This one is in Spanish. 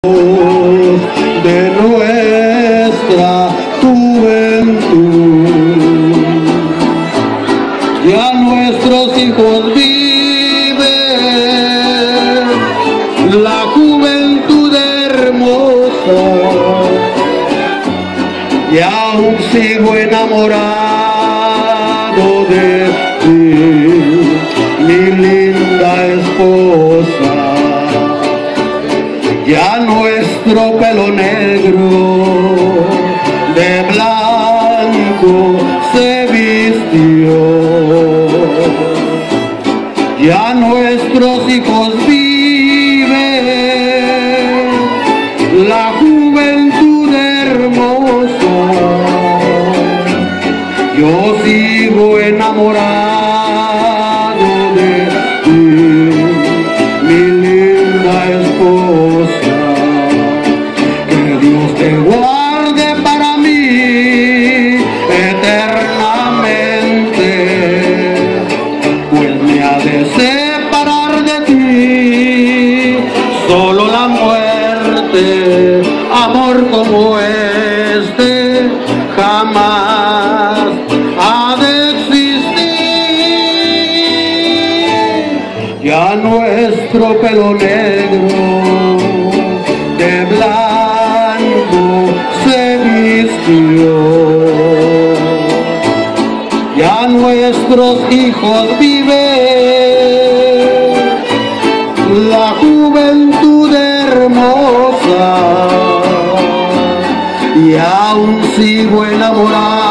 de nuestra juventud. Ya nuestros hijos viven la juventud hermosa, y aún sigo enamorado de ti, mi linda esposa. Ya nuestro pelo negro de blanco se vistió, ya nuestros hijos viven la juventud hermosa. Yo sigo enamorado de ti, mi linda esposa. Te guarde para mí eternamente, pues me ha de separar de ti solo la muerte. Amor como este jamás ha de existir. Ya nuestro pelo negro de blanco se vistió, ya nuestros hijos viven la juventud hermosa, y aún sigo enamorado